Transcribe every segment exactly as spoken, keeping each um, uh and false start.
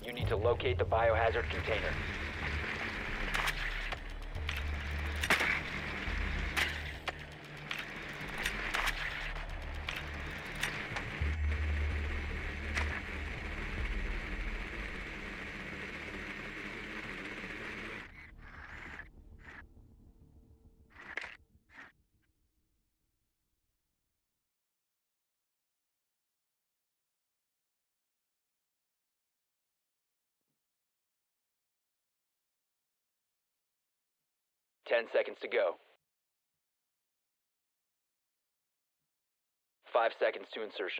You need to locate the biohazard container. Ten seconds to go. Five seconds to insertion.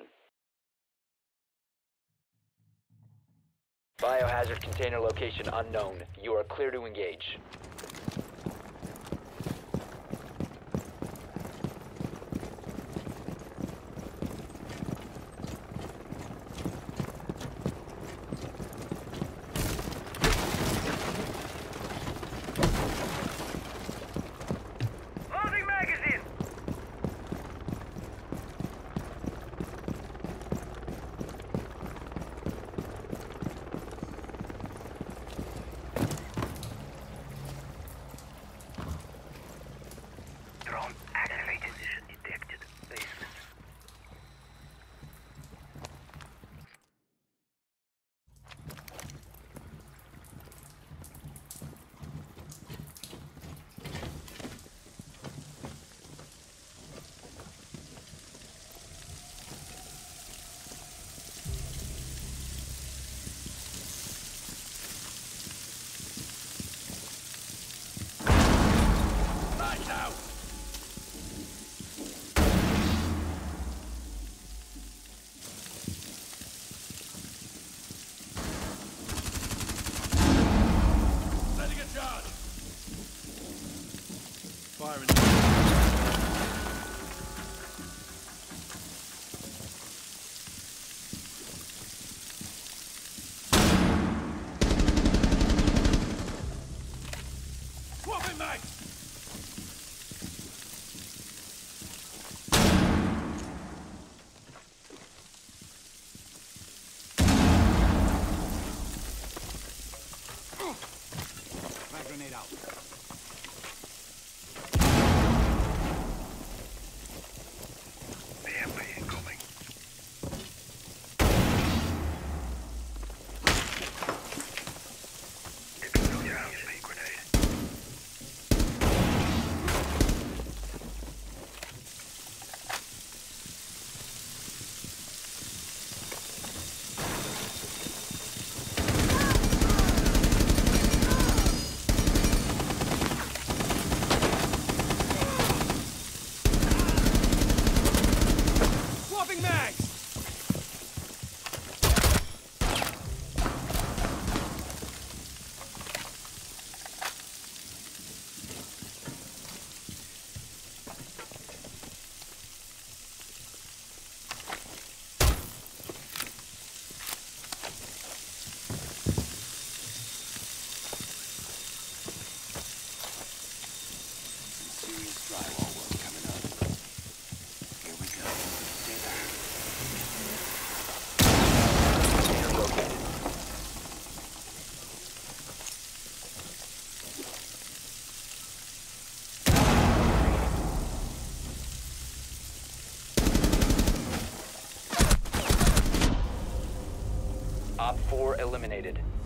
Biohazard container location unknown. You are clear to engage. Grenade out. B M P incoming. Explode your B M P grenade. Drywall work coming up. Here we go. Stay back. Container located. Op four eliminated.